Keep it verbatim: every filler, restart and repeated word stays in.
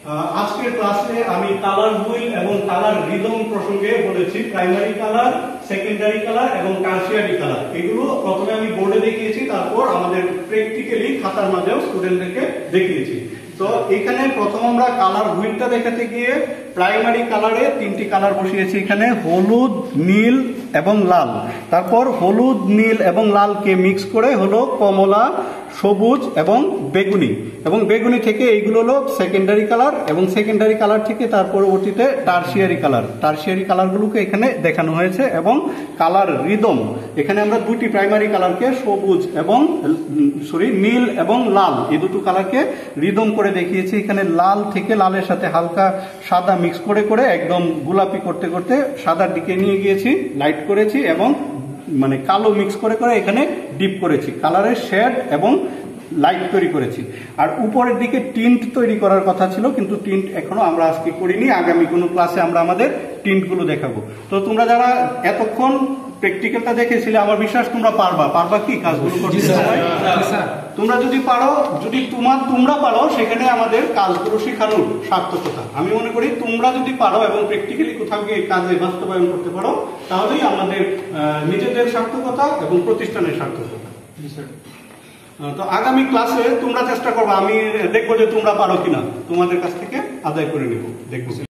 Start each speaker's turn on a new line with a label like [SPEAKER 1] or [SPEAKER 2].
[SPEAKER 1] আজকের ক্লাসে আমি কালার হুইল এবং কালার রিদম প্রসঙ্গে বলেছি। প্রাইমারি কালার, সেকেন্ডারি কালার এবং টারশিয়ারি কালার, এগুলো প্রথমে আমি বোর্ডে দেখিয়েছি, তারপর আমাদের প্র্যাকটিক্যালি খাতার মাঝেও স্টুডেন্টদেরকে দেখিয়েছি। তো এখানে প্রথম আমরা কালার হুইলটা দেখাতে গিয়ে প্রাইমারি কালারে তিনটি কালার বসিয়েছি, এখানে হলুদ, নীল এবং লাল। তারপর হলুদ, নীল এবং লালকে মিক্স করে হলো কমলা, সবুজ এবং বেগুনি, এবং বেগুনি থেকে এইগুলো হলো সেকেন্ডারি কালার, এবং সেকেন্ডারি কালার থেকে তার পরবর্তীতে টারশিয়ারি কালার। টারশিয়ারি কালারগুলোকে এখানে দেখানো হয়েছে। এবং কালার রিদম, এখানে আমরা দুটি প্রাইমারি কালারকে সবুজ এবং সরি নীল এবং লাল এই দুটো কালারকে রিদম করে দেখিয়েছি। এখানে লাল থেকে লালের সাথে হালকা সাদা মিক্স করে করে একদম গোলাপি করতে করতে সাদার দিকে নিয়ে গিয়েছি, লাইট করেছি এবং মানে কালো মিক্স করে করে এখানে ডিপ করেছি, কালারের শেড এবং লাইট তৈরি করেছি। আর উপরের দিকে টিন্ট তৈরি করার কথা ছিল, কিন্তু টিন্ট এখনো আমরা আজকে করিনি, আগামী কোনো ক্লাসে আমরা আমাদের টিন্টগুলো দেখাবো। তো তোমরা যারা এতক্ষণ প্র্যাকটিক্যালটা দেখেছিলে, আমার বিশ্বাস তোমরা পারবা। পারবা কি কাজগুলো করতে? তোমরা যদি পারো, যদি তোমার তোমরা পারো, সেখানে আমাদের কাজগুলো শেখানোর সার্থকতা। আমি মনে করি তোমরা যদি পারো এবং প্র্যাকটিক্যালি কোথাও গিয়ে কাজে বাস্তবায়ন করতে পারো, তাহলেই আমাদের নিজেদের সার্থকতা এবং প্রতিষ্ঠানের সার্থকতা। তো আগামী ক্লাসে তোমরা চেষ্টা করবো, আমি দেখবো যে তোমরা পারো কিনা, তোমাদের কাছ থেকে আদায় করে নেব, দেখবো।